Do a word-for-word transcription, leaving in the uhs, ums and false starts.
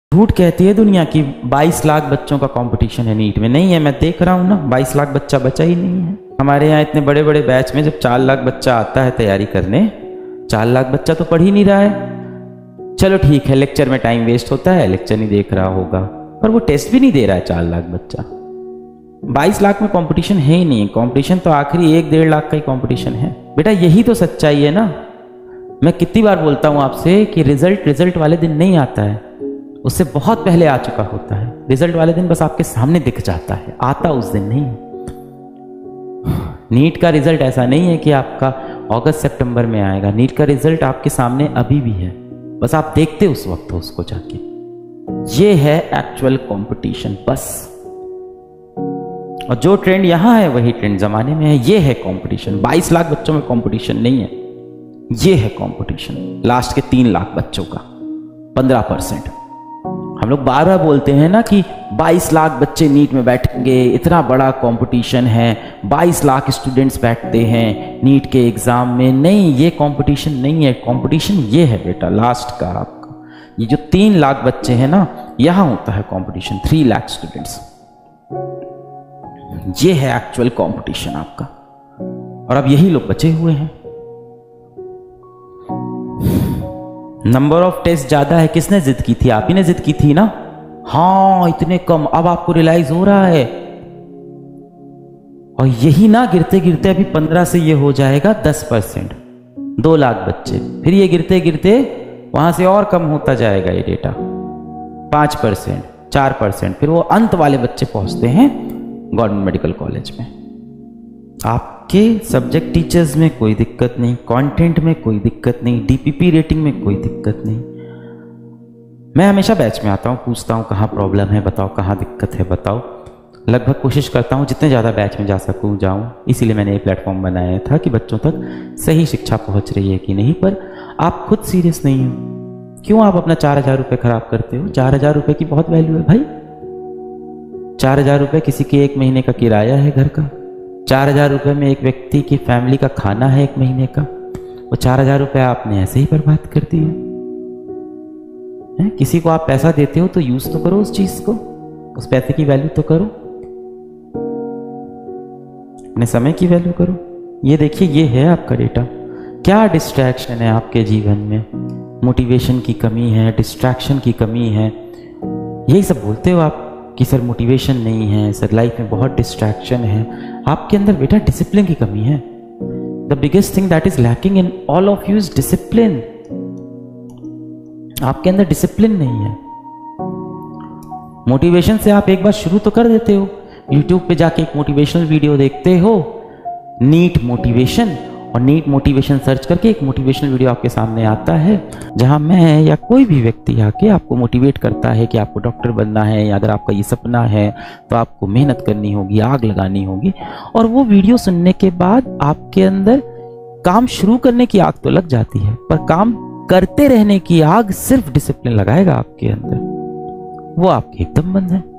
झूठ कहती है दुनिया की बाईस लाख बच्चों का कंपटीशन है नीट में। नहीं है, मैं देख रहा हूँ ना, बाईस लाख बच्चा बचा ही नहीं है। हमारे यहाँ इतने बड़े बड़े बैच में जब चार लाख बच्चा आता है तैयारी करने, चार लाख बच्चा तो पढ़ ही नहीं रहा है। चलो ठीक है, लेक्चर में टाइम वेस्ट होता है, लेक्चर नहीं देख रहा होगा, पर वो टेस्ट भी नहीं दे रहा है चार लाख बच्चा। बाईस लाख में कंपटीशन है ही नहीं, कंपटीशन तो आखिरी एक डेढ़ लाख का ही कंपटीशन है। बेटा यही तो सच्चाई है ना। मैं कितनी बार बोलता हूं आपसे कि रिजल्ट रिजल्ट वाले दिन नहीं आता है, उससे बहुत पहले आ चुका होता है। रिजल्ट वाले दिन बस आपके सामने दिख जाता है, आता उस दिन नहीं। नीट का रिजल्ट ऐसा नहीं है कि आपका अगस्त सितंबर में आएगा। नीट का रिजल्ट आपके सामने अभी भी है, बस आप देखते उस वक्त हो उसको जाके। ये है एक्चुअल कंपटीशन बस। और जो ट्रेंड यहां है वही ट्रेंड जमाने में है। ये है कंपटीशन। बाईस लाख बच्चों में कंपटीशन नहीं है, ये है कंपटीशन लास्ट के तीन लाख बच्चों का, पंद्रह परसेंट। हम लोग बार बार बोलते हैं ना कि बाईस लाख बच्चे नीट में बैठेंगे, इतना बड़ा कंपटीशन है, बाईस लाख स्टूडेंट्स बैठते हैं नीट के एग्जाम में। नहीं, ये कंपटीशन नहीं है। कंपटीशन ये है बेटा लास्ट का आपका। ये जो तीन लाख बच्चे हैं ना, यहां होता है कंपटीशन, थ्री लाख स्टूडेंट्स। ये है एक्चुअल कंपटीशन आपका। और अब यही लोग बचे हुए हैं। नंबर ऑफ टेस्ट ज्यादा है, किसने जिद की थी? आप ही ने जिद की थी ना। हाँ इतने कम, अब आपको रियलाइज हो रहा है। और यही ना गिरते गिरते अभी पंद्रह से ये हो जाएगा दस परसेंट, दो लाख बच्चे। फिर ये गिरते गिरते वहां से और कम होता जाएगा ये डेटा, पांच परसेंट, चार परसेंट। फिर वो अंत वाले बच्चे पहुंचते हैं गवर्नमेंट मेडिकल कॉलेज में। आपके सब्जेक्ट टीचर्स में कोई दिक्कत नहीं, कंटेंट में कोई दिक्कत नहीं, डीपीपी रेटिंग में कोई दिक्कत नहीं। मैं हमेशा बैच में आता हूँ, पूछता हूँ कहाँ प्रॉब्लम है बताओ, कहाँ दिक्कत है बताओ। लगभग कोशिश करता हूँ जितने ज़्यादा बैच में जा सकूँ जाऊँ। इसीलिए मैंने ये प्लेटफॉर्म बनाया था कि बच्चों तक सही शिक्षा पहुँच रही है कि नहीं। पर आप खुद सीरियस नहीं हो, क्यों आप अपना चार हजार रुपये खराब करते हो? चार हजार रुपये की बहुत वैल्यू है भाई। चार हजार रुपये किसी के एक महीने का किराया है घर का। चार हजार रुपये में एक व्यक्ति की फैमिली का खाना है एक महीने का। वो चार हजार रुपये आपने ऐसे ही बर्बाद कर दिए हैं। किसी को आप पैसा देते हो तो यूज तो करो उस चीज को, उस पैसे की वैल्यू तो करो, अपने समय की वैल्यू करो। ये देखिए, ये है आपका डेटा। क्या डिस्ट्रैक्शन है आपके जीवन में? मोटिवेशन की कमी है, डिस्ट्रैक्शन की कमी है। यही सब बोलते हो आप कि सर मोटिवेशन नहीं है, सर लाइफ में बहुत डिस्ट्रैक्शन है। आपके अंदर बेटा डिसिप्लिन की कमी है। The biggest thing that is lacking in all of you is discipline. आपके अंदर डिसिप्लिन नहीं है। मोटिवेशन से आप एक बार शुरू तो कर देते हो, यूट्यूब पे जाके एक मोटिवेशनल वीडियो देखते हो, नीट मोटिवेशन, और नीट मोटिवेशन सर्च करके एक मोटिवेशनल वीडियो आपके सामने आता है जहां मैं या कोई भी व्यक्ति आके आपको मोटिवेट करता है कि आपको डॉक्टर बनना है, या अगर आपका ये सपना है तो आपको मेहनत करनी होगी, आग लगानी होगी। और वो वीडियो सुनने के बाद आपके अंदर काम शुरू करने की आग तो लग जाती है, पर काम करते रहने की आग सिर्फ डिसिप्लिन लगाएगा आपके अंदर, वो आपके एकदम बंद है।